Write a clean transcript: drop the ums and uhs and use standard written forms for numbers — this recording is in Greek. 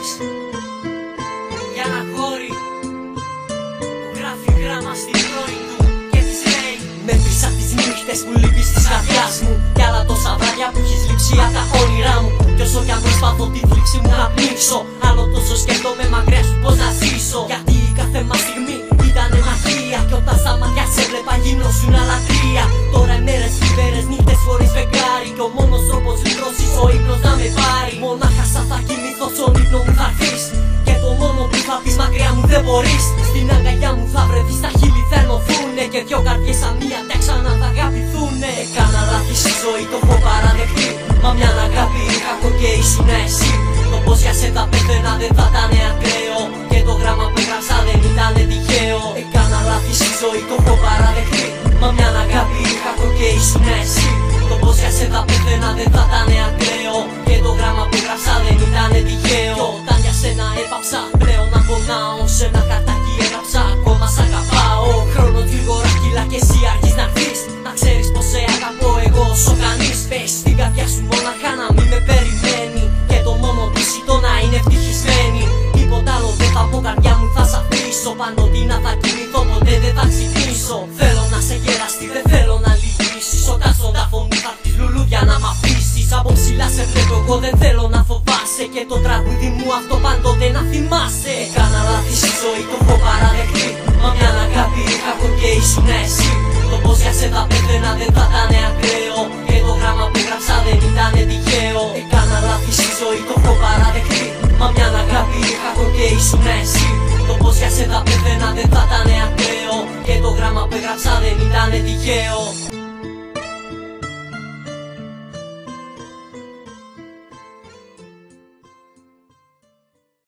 Μιχάλης για ένα χώρι που γράφει γράμμα στην πρώην του και της λέει: μέτρησα τις νύχτες που λείπεις της καρδιάς μου κι άλλα τόσα βράδια που έχεις λείψει απ' τα όνειρά μου. Κι όσο κι αν προσπαθώ τη θλίψη μου να πνίξω, άλλο τόσο σκέφτομαι μακριά σου πως να ζήσω. Γιατί η κάθε μας στιγμή ήτανε μαγεία κι όταν στα μάτια σε βλέπα γινόσουν αλατρεία. Τώρα οι μέρες λιβέρες, νύχτες χωρίς φεγγάρι κι ο μόνος τρόπος λυτρώσεις ο ύπνος να με πάρει. Μονάχα σαν θα κοιμηθώ στον ύπνο μου θα έρθεις και το μόνο που θα πεις μακριά μου δεν μπορείς. Στην αγκαλιά μου θα βρεθείς, τα χείλη θα ενωθούνε και δυο καρδιές σαν μία τα ξανά θα αγαπηθούνε. Έκανα λάθη στη ζωή, το έχω παραδεχτεί, μα μια αγάπη είχα και ήσουν εσύ. Το πως για σένα πέθαινα δεν θα ήταν ακραίο και το γράμμα που έγραψα δεν ήταν τυχαίο. Έκανα λάθη στη ζωή, το έχω παραδεχτεί, μα μια αγάπη είχα και ήσουν εσύ. Το πως για σένα πέθαινα δεν θα ήταν ακραίο και το γράμμα που έγραψα δεν ήταν τυχαίο. Κι όταν για σένα έπαψα πλέον να πονάω, σε ένα χαρτάκι έγραψα ακόμα σ' αγαπάω. Χρόνος γρήγορα κύλα και εσύ αρχίζεις να χτίς, να ξέρεις πως σε αγαπώ εγώ όσο κανείς. Πες στην καρδιά σου μόναχα να μην με περιμένει και το μόνο που ζητώ να είναι ευτυχισμένη. Τίποτα άλλο δεν θα πω, καρδιά μου θα σ' αφήσω, παντοτίνα θα κοιμηθώ, ποτέ δεν θα ξυπνήσω. Θέλω να σε γεραστεί, δεν θέλω να λυγίσεις, όταν στον τάφο μου θα έρθεις λουλούδια να μ' αφήσεις. Από ψηλά σε βλέπω εγώ, δεν θέλω να φοβάσαι και το τραγούδι μου αυτό πάντοτε να θυμάσαι. Έκανα λάθη στη ζωή, το έχω παραδεχτεί, μα μια αγάπη είχα και ήσουν εσύ. Το πως για σένα πέθαινα δεν θα ήταν ακραίο και το γράμμα που έγραψα δεν ήταν τυχαίο. Έκανα λάθη στη ζωή, το έχω παραδεχτεί, μα μια αγάπη είχα και ήσουν εσύ. Το πως για σένα πέθαινα δεν θα ήταν ακραίο και το γράμμα που έγραψα δεν ήταν τυχαίο.